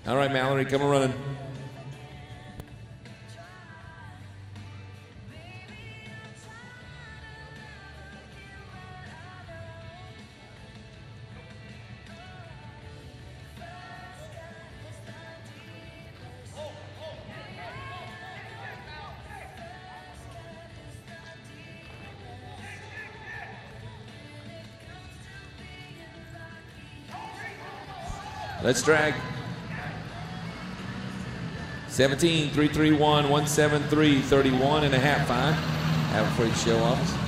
All right, Mallory, come on running. Let's drag. 17, 331, 173, 31 and a half, fine. Have a free show office.